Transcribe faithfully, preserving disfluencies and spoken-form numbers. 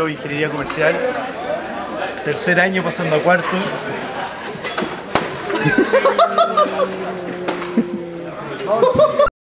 estudio ingeniería comercial. Tercer año pasando a cuarto.